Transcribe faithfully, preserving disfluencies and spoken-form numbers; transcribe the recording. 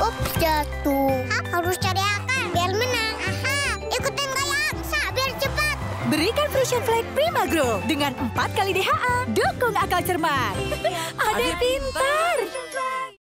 Ups, jatuh. Harus cari akar biar menang. Aha, ikutin gaya Aksa biar cepat. Berikan Fusion Flight Prima Grow dengan empat kali D H A. Dukung akal cermat. Ada pintar.